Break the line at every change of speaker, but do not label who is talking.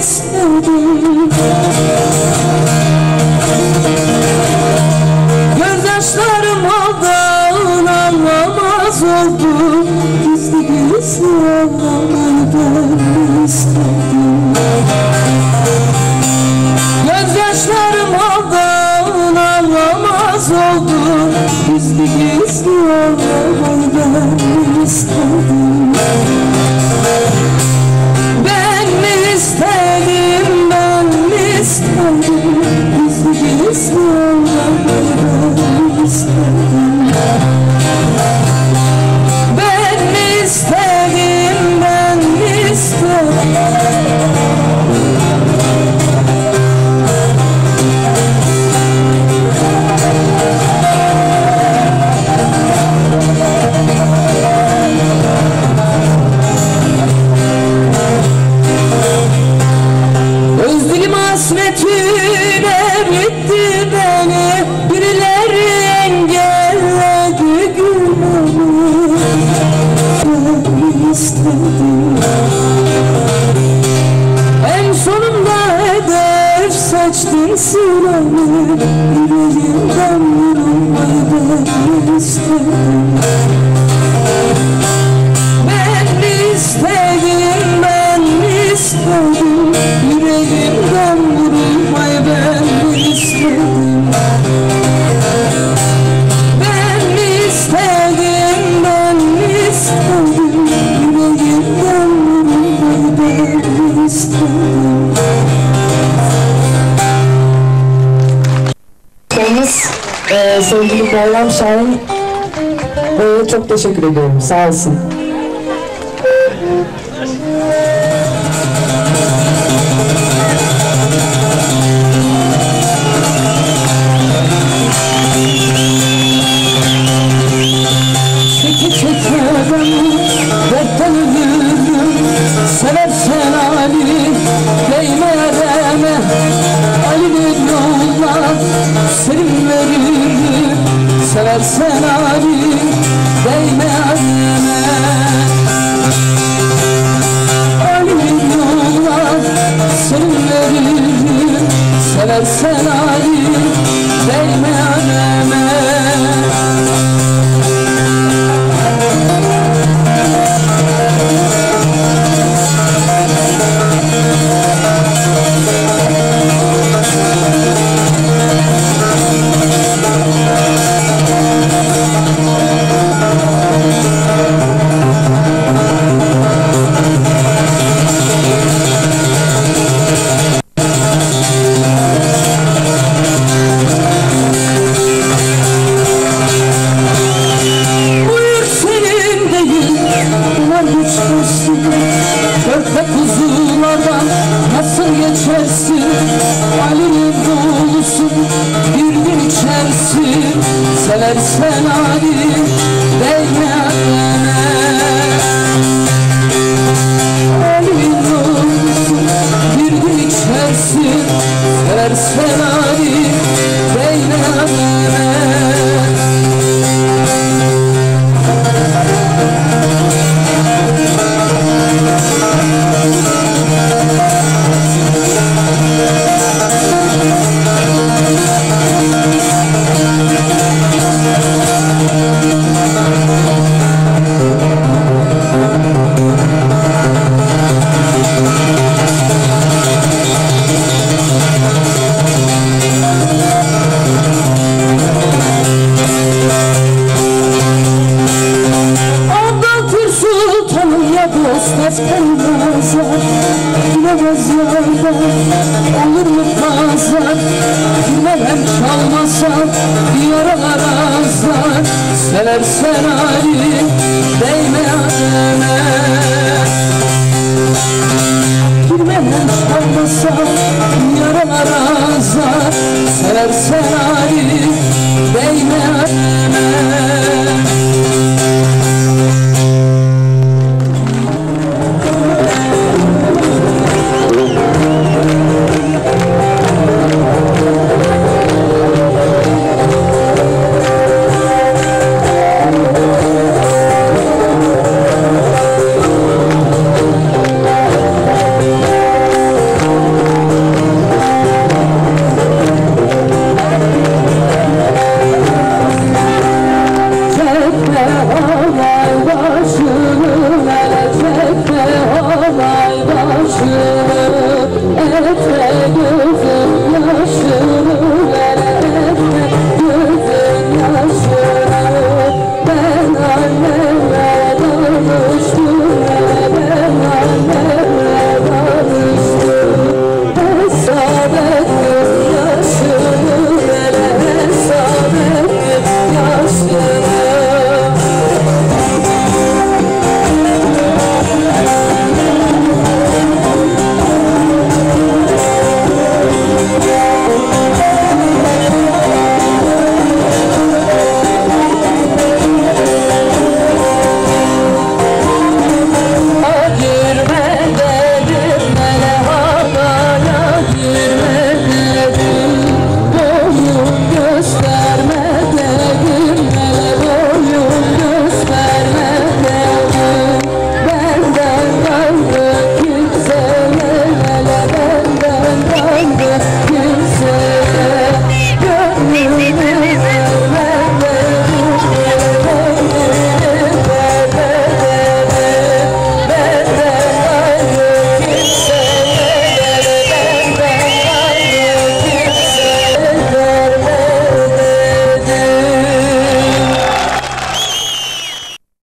istedim. Gözyaşlarım aldan anlamaz oldu. Gizli gizli ağlamayı ben istedim. Gözyaşlarım aldan anlamaz oldu. Gizli gizli ağlamayı ben istedim. Ben mi istedim, ben mi istedim? Gizli gizli ağlamayı ben istedim. Ben mi istedim, ben mi istedim? Özledim hasretine bitti beni. Birileri engelledi gülmemi. Ben istedim. En sonunda hedef seçtin sırayı. Yüreğimden vurulmayı ben istedim. Ben mi istedim, ben mi istedim? Yüreğimden vurulmayı ben mi istedim? Ben mi istedim, ben mi istedim? Yüreğimden vurulmayı ben mi istedim?
Sevgili Bayram Şahin, çok teşekkür ediyorum. Sağ olsun.
Çeki çeki adamı dertten ölürüm. Seversen Ali değme deme. Ali'nin yoluna senin veririm. Seversen Ali değme deme. Ali'nin yoluna senin veririm. Seversen Ali değme deme. Körpe kuzulardan nasıl geçersin? Ali'nin dolusun bir gün içersin. Seversen Ali değme deme. Ali'nin dolusun bir gün içersin. Seversen Ali değme deme. Neften nazar, bilemez yardan, olur mu pazar? Bilmem çalmasam, yaralar azar. Seversen Ali, değme ademe. Bilmem çalmasam, yaralar azar. Seversen Ali, değme ademe.